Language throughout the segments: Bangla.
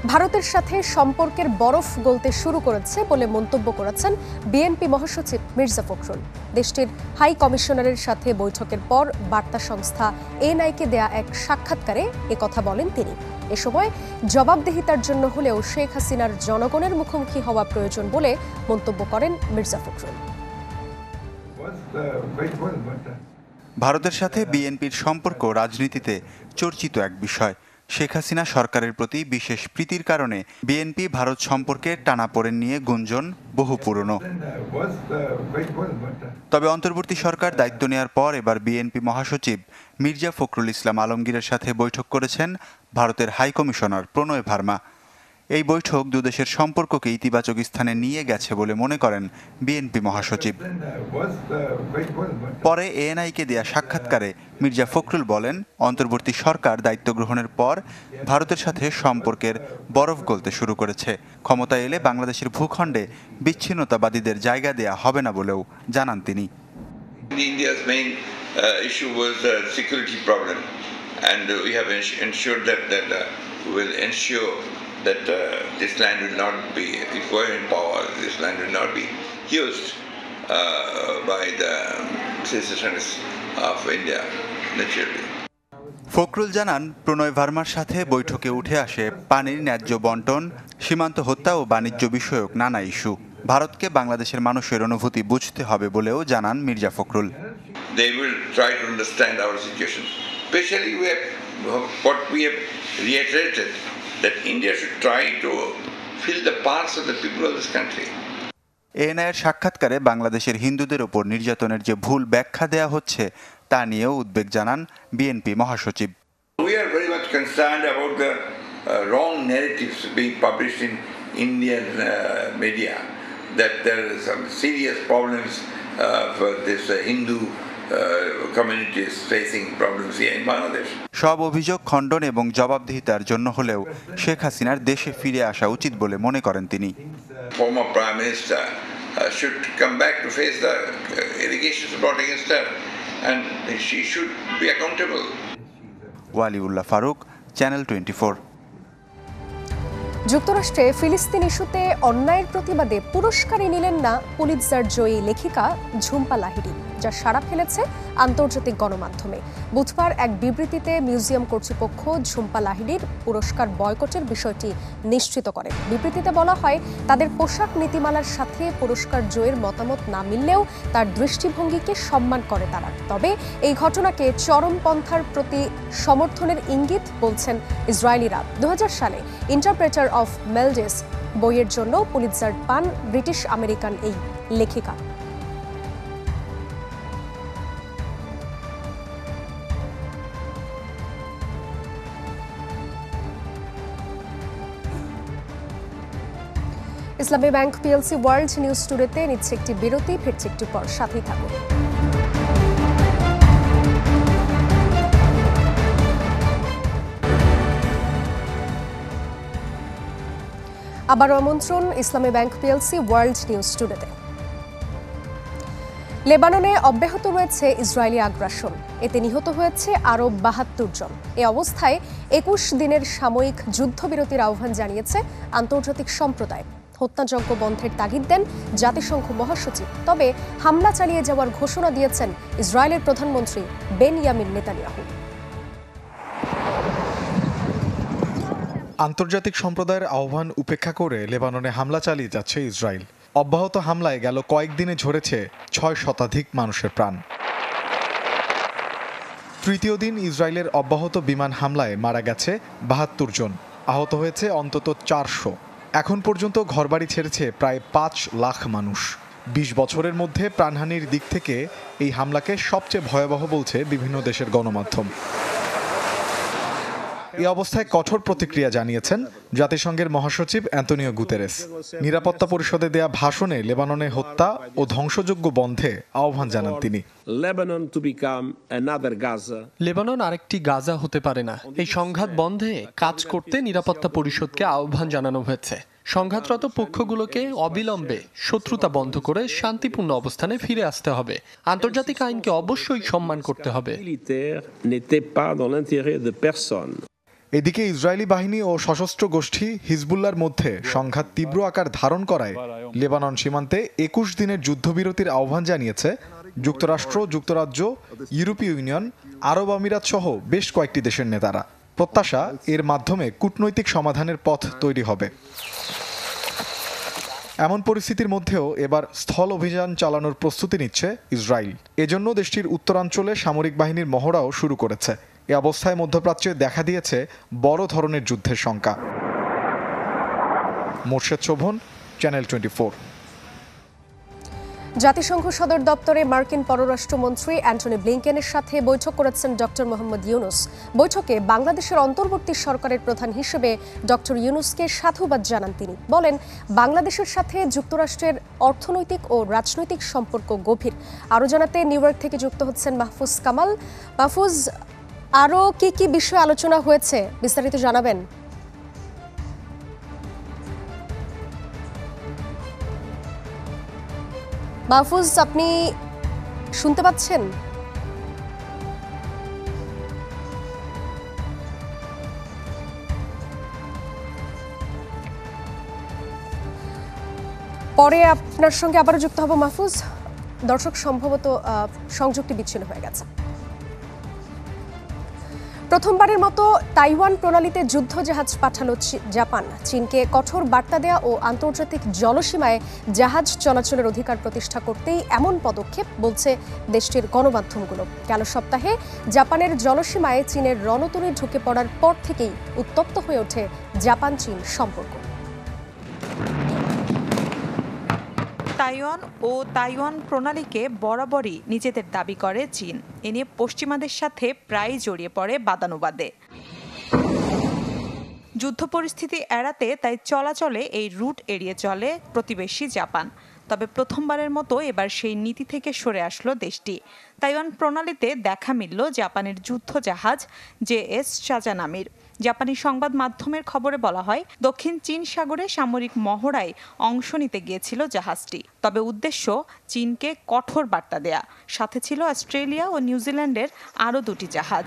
ভারতের সাথে সম্পর্কের বরফ গলতে শুরু করেছে বলে মন্তব্য করেছেন বিএনপি মহাসচিব মির্জা ফখরুল। দেশটির হাই কমিশনারের সাথে বৈঠকের পর বার্তা সংস্থা এএনআইকে দেয়া এক সাক্ষাৎকারে একথা বলেন তিনি। এ সময় জবাবদিহিতার জন্য হলেও শেখ হাসিনার জনগণের মুখোমুখি হওয়া প্রয়োজন বলে মন্তব্য করেন মির্জা ফখরুল। ভারতের সাথে বিএনপির সম্পর্ক রাজনীতিতে চর্চিত এক বিষয়। শেখ হাসিনা সরকারের প্রতি বিশেষ প্রীতির কারণে বিএনপি ভারত সম্পর্কের টানাপোড়েন নিয়ে গুঞ্জন বহু পুরনো। তবে অন্তর্বর্তী সরকার দায়িত্ব নেওয়ার পর এবার বিএনপি মহাসচিব মির্জা ফখরুল ইসলাম আলমগীরের সাথে বৈঠক করেছেন ভারতের হাই কমিশনার প্রণয় ভার্মা। এই বৈঠক দুদেশের সম্পর্ককে ইতিবাচক স্থানে নিয়ে গেছে বলে মনে করেন বিএনপি মহাসচিব। পরে এএনআইকে দেয়া সাক্ষাৎকারে মির্জা ফখরুল বলেন, অন্তর্বর্তী সরকার দায়িত্ব গ্রহণের পর ভারতের সাথে সম্পর্কের বরফ গলতে শুরু করেছে। ক্ষমতায় এলে বাংলাদেশের ভূখণ্ডে বিচ্ছিন্নতাবাদীদের জায়গা দেয়া হবে না বলেও জানান তিনি। India's main issue was the security problem, and we have ensured that we will ensure that this land will not be, if we're in power, this land will not be used by the citizens of India, naturally. Fakhrul জানান, প্রণয় ভার্মার সাথে বৈঠকে উঠে আসে পানির ন্যায্য বন্টন, সীমান্ত হত্যা ও বাণিজ্য বিষয়ক নানা ইস্যু। ভারতকে বাংলাদেশের মানুষের অনুভূতি বুঝতে হবে বলেও জানান Mirza Fakhrul. They will try to understand our situation. Especially what we have reiterated, that India should try to fill the parts of the people of this country. এএনআইয়ের সাক্ষাৎকারে বাংলাদেশের হিন্দুদের ওপর নির্যাতনের যে ভুল ব্যাখ্যা দেয়া হচ্ছে তা নিয়েও উদ্বেগ জানান বিএনপি মহাসচিব। We are very much concerned about the wrong narratives being published in Indian media, that there are some serious problems for this Hindu communities facing problems here in Bangladesh. সব অভিযোগ খণ্ডন এবং জবাবদিহিতার জন্য হলেও শেখ হাসিনার দেশে ফিরে আসা উচিত বলে মনে করেন তিনি। Former Prime Minister should come back to face the allegations brought against her, and she should be accountable. Waliullah Faruk, channel 24। যুক্তরাষ্ট্রে ফিলিস্তিন ইস্যুতে অন্যায়ের প্রতিবাদে পুরস্কারই নিলেন না পুলিৎজার জয়ী লেখিকা ঝুম্পা লাহিড়ী, যা সাড়া ফেলেছে আন্তর্জাতিক গণমাধ্যমে। বুধবার এক বিবৃতিতে মিউজিয়াম কর্তৃপক্ষ ঝুম্পা লাহিড়ীর পুরস্কার বয়কটের বিষয়টি নিশ্চিত করে। বিবৃতিতে বলা হয়, তাদের পোশাক নীতিমালার সাথে পুরস্কার জয়ের মতামত না মিললেও তার দৃষ্টিভঙ্গিকে সম্মান করে তারা। তবে এই ঘটনাকে চরমপন্থার প্রতি সমর্থনের ইঙ্গিত বলছেন ইসরায়েলিরা। 2000 সালে ইন্টারপ্রেটার অফ মেলডেস বইয়ের জন্য পুলিৎজার পান ব্রিটিশ আমেরিকান এই লেখিকা। Islami bank PLC world news টুডেতে নিচ্ছে একটি বিরতি, ফিরছে একটু পর, সাথেই থাকুন। আবারও আমন্ত্রণ Islami bank PLC world news টুডেতে। লেবাননে অব্যাহত রয়েছে ইসরায়েলি আগ্রাসন, এতে নিহত হয়েছে আরও 72 জন। এ অবস্থায় 21 দিনের সাময়িক যুদ্ধবিরতির আহ্বান জানিয়েছে আন্তর্জাতিক সম্প্রদায়। হত্যাযজ্ঞ বন্ধের তাগিদ দেন জাতিসংঘ মহাসচিব। তবে হামলা চালিয়ে যাওয়ার ঘোষণা দিয়েছেন ইসরায়েলের প্রধানমন্ত্রী বেনিয়ামিন নেতানিয়াহু। আন্তর্জাতিক সম্প্রদায়ের আহ্বান উপেক্ষা করে লেবাননে হামলা চালিয়ে যাচ্ছে ইসরায়েল। অব্যাহত হামলায় গেল কয়েকদিনে ঝরেছে 6 শতাধিক মানুষের প্রাণ। তৃতীয় দিন ইসরায়েলের অব্যাহত বিমান হামলায় মারা গেছে 72 জন, আহত হয়েছে অন্তত 400। এখন পর্যন্ত ঘরবাড়ি ছেড়েছে প্রায় 5 লাখ মানুষ। 20 বছরের মধ্যে প্রাণহানির দিক থেকে এই হামলাকে সবচেয়ে ভয়াবহ বলছে বিভিন্ন দেশের গণমাধ্যম। এই অবস্থায় কঠোর প্রতিক্রিয়া জানিয়েছেন জাতিসংঘের মহাসচিব অ্যান্তোনিও গুতেরেস। নিরাপত্তা পরিষদে দেয়া ভাষণে লেবাননে হত্যা ও ধ্বংসযজ্ঞ বন্ধে আহ্বান জানান তিনি। লেবানন আরেকটি গাজা হতে পারে না। এই সংঘাত বন্ধে কাজ করতে নিরাপত্তা পরিষদকে আহ্বান জানানো হয়েছে। সংঘাতরত পক্ষগুলোকে অবিলম্বে শত্রুতা বন্ধ করে শান্তিপূর্ণ অবস্থানে ফিরে আসতে হবে। আন্তর্জাতিক আইনকে অবশ্যই সম্মান করতে হবে। এদিকে ইসরায়েলি বাহিনী ও সশস্ত্র গোষ্ঠী হিজবুল্লাহর মধ্যে সংঘাত তীব্র আকার ধারণ করায় লেবানন সীমান্তে ২১ দিনের যুদ্ধবিরতির আহ্বান জানিয়েছে যুক্তরাষ্ট্র, যুক্তরাজ্য, ইউরোপীয় ইউনিয়ন, আরব আমিরাত সহ বেশ কয়েকটি দেশের নেতারা। প্রত্যাশা, এর মাধ্যমে কূটনৈতিক সমাধানের পথ তৈরি হবে। এমন পরিস্থিতির মধ্যেও এবার স্থল অভিযান চালানোর প্রস্তুতি নিচ্ছে ইসরায়েল। এজন্য দেশটির উত্তরাঞ্চলে সামরিক বাহিনীর মহড়াও শুরু করেছে। এ অবস্থায় মধ্যপ্রাচ্যে দেখা দিয়েছে বড় ধরনের যুদ্ধের শঙ্কা। মোর্শেদ শোভন, চ্যানেল 24। জাতিসংঘ সদর দপ্তরে মার্কিন পররাষ্ট্রমন্ত্রী অ্যান্টনি ব্লিংকেনের সাথে বৈঠক করেছেন ডক্টর মোহাম্মদ ইউনুস। বৈঠকে বাংলাদেশের অন্তর্বর্তী সরকারের প্রধান হিসেবে ডক্টর ইউনুসকে সাধুবাদ জানান তিনি। বলেন, বাংলাদেশের সাথে যুক্তরাষ্ট্রের অর্থনৈতিক ও রাজনৈতিক সম্পর্ক গভীর। আরও জানাতে নিউ ইয়র্ক থেকে যুক্ত হচ্ছেন মাহফুজ কামাল। মাহফুজ, আরও কি কি বিষয় আলোচনা হয়েছে বিস্তারিত জানাবেন? মাহফুজ, আপনি শুনতে পাচ্ছেন? পরে আপনার সঙ্গে আবারও যুক্ত হব মাহফুজ। দর্শক, সম্ভবত সংযোগটি বিচ্ছিন্ন হয়ে গেছে। প্রথমবারের মতো তাইওয়ান প্রণালীতে যুদ্ধজাহাজ পাঠালো জাপান। চীনকে কঠোর বার্তা দেয়া ও আন্তর্জাতিক জলসীমায় জাহাজ চলাচলের অধিকার প্রতিষ্ঠা করতেই এমন পদক্ষেপ, বলছে দেশটির গণমাধ্যমগুলো। গেল সপ্তাহে জাপানের জলসীমায় চীনের রণতরী ঢুকে পড়ার পর থেকেই উত্তপ্ত হয়ে ওঠে জাপান চীন সম্পর্ক। তাইওয়ান ও তাইওয়ান প্রণালীকে বরাবরই নিজেদের দাবি করে চীন। এ নিয়ে পশ্চিমাদের সাথে প্রায়ই জড়িয়ে পড়ে বাদানুবাদে। যুদ্ধ পরিস্থিতি এড়াতে তাই চলাচলে এই রুট এড়িয়ে চলে প্রতিবেশী জাপান। তবে প্রথমবারের মতো এবার সেই নীতি থেকে সরে আসলো দেশটি। তাইওয়ান প্রণালীতে দেখা মিলল জাপানের যুদ্ধজাহাজ জেএস শাজানামির। জাপানি সংবাদ মাধ্যমের খবরে বলা হয়, দক্ষিণ চীন সাগরে সামরিক মহড়ায় অংশ নিতে গিয়েছিল জাহাজটি। তবে উদ্দেশ্য চীনকে কঠোর বার্তা দেয়া। সাথে ছিল অস্ট্রেলিয়া ও নিউজিল্যান্ডের আরও 2টি জাহাজ।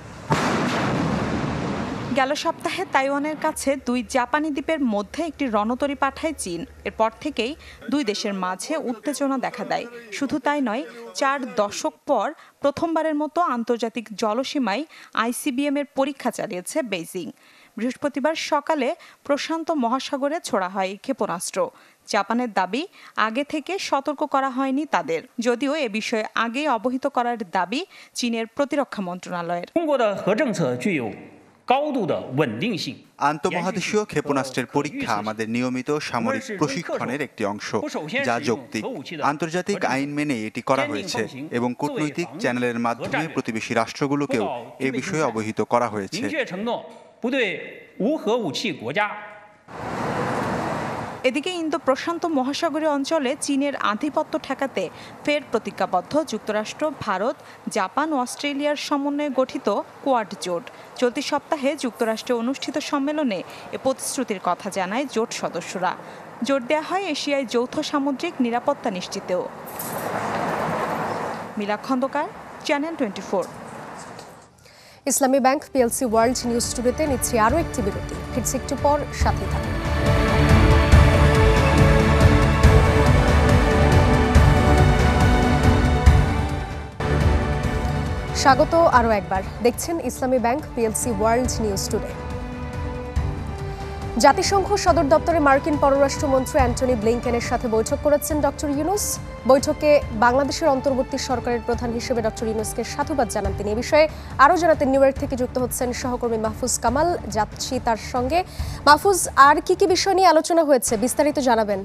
গেল সপ্তাহে তাইওয়ানের কাছে 2 জাপানি দ্বীপের মধ্যে একটি রণতরী পাঠায় চীন। এরপর থেকেই 2 দেশের মাঝে উত্তেজনা দেখা দেয়। শুধু তাই নয়, 4 দশক পর প্রথমবারের মতো আন্তর্জাতিক জলসীমায় আইসিবিএম এর পরীক্ষা চালিয়েছে বেইজিং। বৃহস্পতিবার সকালে প্রশান্ত মহাসাগরে ছোড়া হয় ক্ষেপণাস্ত্র। জাপানের দাবি, আগে থেকে সতর্ক করা হয়নি তাদের, যদিও এ বিষয়ে আগেই অবহিত করার দাবি চীনের প্রতিরক্ষা মন্ত্রণালয়ের। আন্তঃমহাদেশীয় ক্ষেপণাস্ত্রের পরীক্ষা আমাদের নিয়মিত সামরিক প্রশিক্ষণের একটি অংশ, যা যৌক্তিক। আন্তর্জাতিক আইন মেনে এটি করা হয়েছে এবং কূটনৈতিক চ্যানেলের মাধ্যমে প্রতিবেশী রাষ্ট্রগুলোকেও এ বিষয়ে অবহিত করা হয়েছে। এদিকে ইন্দো প্রশান্ত মহাসাগরীয় অঞ্চলে চীনের আধিপত্য ঠেকাতে ফের প্রতিজ্ঞাবদ্ধ যুক্তরাষ্ট্র, ভারত, জাপান ও অস্ট্রেলিয়ার সমন্বয়ে গঠিত কোয়াড জোট। চলতি সপ্তাহে যুক্তরাষ্ট্রে অনুষ্ঠিত সম্মেলনে এ প্রতিশ্রুতির কথা জানায় জোট সদস্যরা। জোর দেওয়া হয় এশিয়ায় যৌথ সামুদ্রিক নিরাপত্তা নিশ্চিতেও। মিলা Khandakar, channel 24। Islami bank PLC world news স্টুডিওতে নিচ্ছে আরও একটি বিরতি। ফিরছি একটু পর, সাথে থাকুন। স্বাগত আরও একবার। দেখছেন Islami bank PLC world news today. জাতিসংঘ সদর দপ্তরে মার্কিন পররাষ্ট্রমন্ত্রী অ্যান্টনি ব্লিংকেনের সাথে বৈঠক করেছেন ডক্টর ইউনুস। বৈঠকে বাংলাদেশের অন্তর্বর্তী সরকারের প্রধান হিসেবে ডক্টর ইউনুসকে সাধুবাদ জানান তিনি। এ বিষয়ে আরও জানাতে নিউ ইয়র্ক থেকে যুক্ত হচ্ছেন সহকর্মী মাহফুজ কামাল। যাচ্ছি তার সঙ্গে। মাহফুজ, আর কি কি বিষয় নিয়ে আলোচনা হয়েছে বিস্তারিত জানাবেন?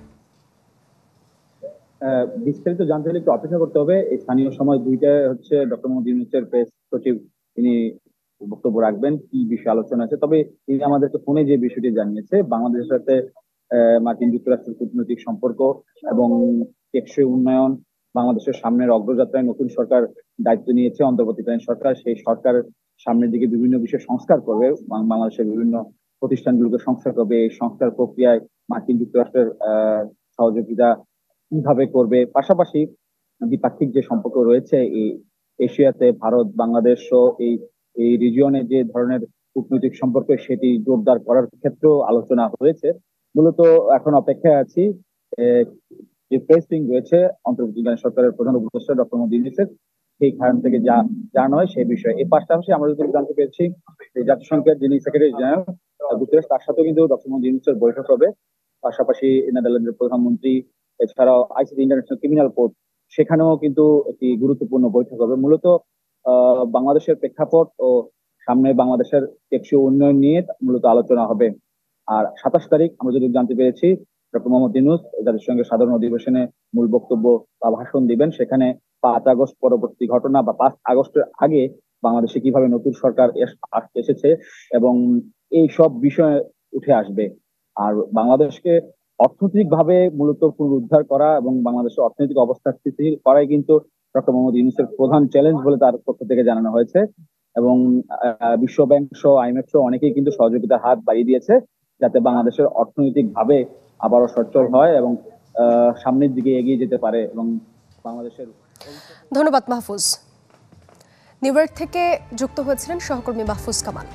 বিস্তারিত জানতে হলে একটু অপেক্ষা করতে হবে। এই স্থানীয় সময় 2টায় হচ্ছে ডক্টর মোহাম্মদ ইউনূসের প্রেস সচিব তিনি বক্তব্য রাখবেন, কি বিষয়ে আলোচনা আছে। তবে তিনি আমাদেরকে ফোনে যে বিষয়টি জানিয়েছে, বাংলাদেশের সাথে মার্কিন যুক্তরাষ্ট্রের কূটনৈতিক সম্পর্ক এবং টেকসই উন্নয়ন, বাংলাদেশের সামনের অগ্রযাত্রায় নতুন সরকার দায়িত্ব নিয়েছে, অন্তর্বর্তীকালীন সরকার। সেই সরকার সামনের দিকে বিভিন্ন বিষয়ে সংস্কার করবে, বাংলাদেশের বিভিন্ন প্রতিষ্ঠানগুলোকে সংস্কার করবে। এই সংস্কার প্রক্রিয়ায় মার্কিন যুক্তরাষ্ট্রের সহযোগিতা কিভাবে করবে, পাশাপাশি দ্বিপাক্ষিক যে সম্পর্ক রয়েছে এই এশিয়াতে ভারত, বাংলাদেশ ও এই রিজিয়নে যে ধরনের কূটনৈতিক সম্পর্ক সেটি জোরদার করার ক্ষেত্রেও আলোচনা হয়েছে। মূলত এখন অপেক্ষায় আছি যে প্রেস উইং রয়েছে অন্তর্বর্তীকালীন সরকারের প্রধান উপদেষ্টা ডক্টর মোহাম্মদ ইউনূসের, সেইখান থেকে যা জানা হয় সেই বিষয়ে। এর পাশাপাশি আমরা যদি জানতে পেরেছি জাতিসংঘের যিনি সেক্রেটারি জেনারেল গুতেরেস, তার সাথেও কিন্তু ডক্টর মোহাম্মদ ইউনূসের বৈঠক হবে। পাশাপাশি নেদারল্যান্ডের প্রধানমন্ত্রী, এছাড়াও আইসিসি ইন্টারন্যাশনাল ক্রিমিনাল কোর্ট, সেখানেও কিন্তু একটি গুরুত্বপূর্ণ বৈঠক হবে। মূলত বাংলাদেশের প্রেক্ষাপট ও সামনে বাংলাদেশের টেকসই উন্নয়ন নিয়ে মূলত আলোচনা হবে। আর 27 তারিখ আমরা যদি জানতে পেরেছি ডক্টর মোহাম্মদ ইউনূস জাতিসংঘের সাধারণ অধিবেশনে মূল বক্তব্য বা ভাষণ দিবেন। সেখানে 5 আগস্ট পরবর্তী ঘটনা বা 5 আগস্টের আগে বাংলাদেশে কিভাবে নতুন সরকার এসেছে এবং এই সব বিষয়ে উঠে আসবে। আর বাংলাদেশকে অর্থনৈতিক ভাবে মূলত পুনরুদ্ধার করা এবং বাংলাদেশের অর্থনৈতিক অবস্থা স্থিতিশীল করাই কিন্তু ডক্টর মোহাম্মদ ইউনূসের প্রধান চ্যালেঞ্জ বলে তার পক্ষ থেকে জানানো হয়েছে। এবং বিশ্ব ব্যাংক সহ IMF সহ অনেকেই কিন্তু সহযোগিতার হাত বাড়িয়ে দিয়েছে যাতে বাংলাদেশের অর্থনৈতিক ভাবে আবারও সচ্ছল হয় এবং সামনের দিকে এগিয়ে যেতে পারে। এবং বাংলাদেশের ধন্যবাদ মাহফুজ। নিউ ইয়র্ক থেকে যুক্ত হয়েছিলেন সহকর্মী মাহফুজ কামাল।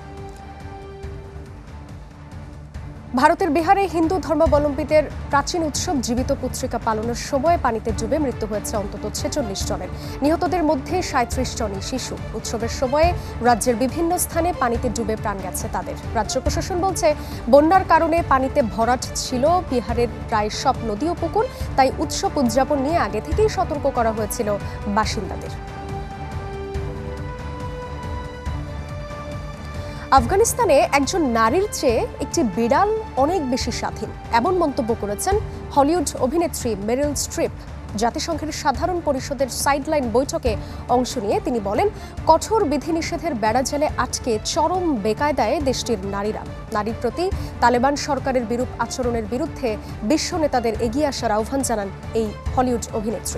ভারতের বিহারে হিন্দু ধর্মাবলম্বীদের প্রাচীন উৎসব জীবিত পুত্রিকা পালনের সময় পানিতে ডুবে মৃত্যু হয়েছে অন্তত 46 জনের। নিহতদের মধ্যে 37 জনই শিশু। উৎসবের সময়ে রাজ্যের বিভিন্ন স্থানে পানিতে ডুবে প্রাণ গেছে তাদের। রাজ্য প্রশাসন বলছে বন্যার কারণে পানিতে ভরাট ছিল বিহারের প্রায় সব নদী ও পুকুর, তাই উৎসব উদযাপন নিয়ে আগে থেকেই সতর্ক করা হয়েছিল বাসিন্দাদের। আফগানিস্তানে একজন নারীর চেয়ে একটি বিড়াল অনেক বেশি স্বাধীন, এমন মন্তব্য করেছেন হলিউড অভিনেত্রী মেরিল স্ট্রিপ। জাতিসংঘের সাধারণ পরিষদের সাইডলাইন বৈঠকে অংশ নিয়ে তিনি বলেন, কঠোর বিধিনিষেধের বেড়াজালে আটকে চরম বেকায়দায় দেশটির নারীরা। নারীর প্রতি তালেবান সরকারের বিরূপ আচরণের বিরুদ্ধে বিশ্ব নেতাদের এগিয়ে আসার আহ্বান জানান এই হলিউড অভিনেত্রী।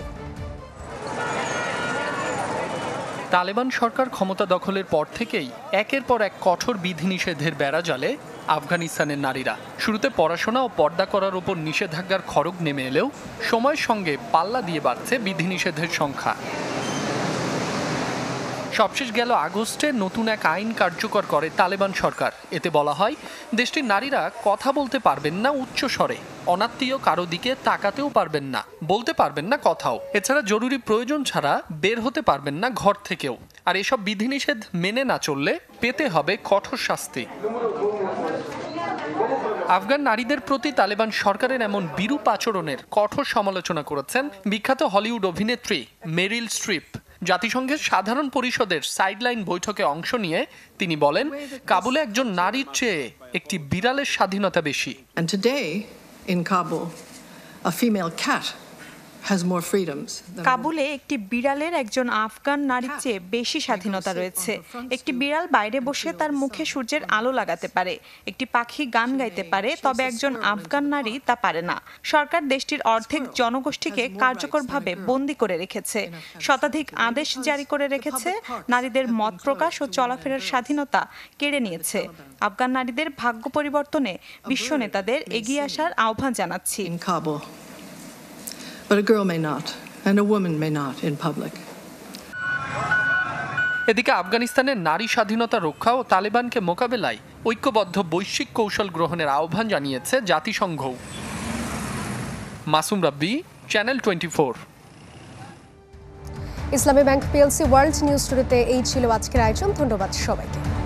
তালেবান সরকার ক্ষমতা দখলের পর থেকেই একের পর এক কঠোর বিধিনিষেধের বেড়াজালে আফগানিস্তানের নারীরা। শুরুতে পড়াশোনা ও পর্দা করার উপর নিষেধাজ্ঞার খড়গ নেমে এলেও সময়ের সঙ্গে পাল্লা দিয়ে বাড়ছে বিধিনিষেধের সংখ্যা। সবশেষ গেল আগস্টে নতুন এক আইন কার্যকর করে তালেবান সরকার। এতে বলা হয়, দেশটির নারীরা কথা বলতে পারবেন না উচ্চ স্বরে, অনাত্মীয় কারো দিকে তাকাতেও পারবেন না, বলতে পারবেন না কথাও। এছাড়া জরুরি প্রয়োজন ছাড়া বের হতে পারবেন না ঘর থেকেও। আর এসব বিধিনিষেধ মেনে না চললে পেতে হবে কঠোর শাস্তি। আফগান নারীদের প্রতি তালেবান সরকারের এমন বিরূপ আচরণের কঠোর সমালোচনা করেছেন বিখ্যাত হলিউড অভিনেত্রী মেরিল স্ট্রিপ। জাতিসংঘের সাধারণ পরিষদের সাইডলাইন বৈঠকে অংশ নিয়ে তিনি বলেন, কাবুলে একজন নারীর চেয়ে একটি বিড়ালের স্বাধীনতা বেশি। And today in Kabul, a female cat has more freedoms. কাবুলে একটি বিড়ালের একজন আফগান নারীর চেয়ে বেশি স্বাধীনতা রয়েছে। একটি বিড়াল বাইরে বসে তার মুখে সূর্যের আলো লাগাতে পারে, একটি পাখি গান গাইতে পারে, তবে একজন আফগান নারী তা পারে না। সরকার দেশটির অর্ধেক জনগোষ্ঠীকে কার্যকরভাবে বন্দী করে রেখেছে, শতাধিক আদেশ জারি করে রেখেছে, নারীদের মত প্রকাশ ও চলাফেরার স্বাধীনতা কেড়ে নিয়েছে। আফগান নারীদের ভাগ্য পরিবর্তনে বিশ্ব নেতাদের এগিয়ে আসার আহ্বান জানাচ্ছি। But a girl may not, and a woman may not in public. এদিকে আফগানিস্তানের নারী স্বাধীনতা রক্ষা ও তালেবানকে মোকাবেলায় ঐক্যবদ্ধ বৈশ্বিক কৌশল গ্রহণের আহ্বান জানিয়েছে জাতিসংঘ। Masum Rabbi, channel 24। Islami bank PLC world news স্টোরিতে এই ছিল আজকের আয়োজন। ধন্যবাদ সবাইকে।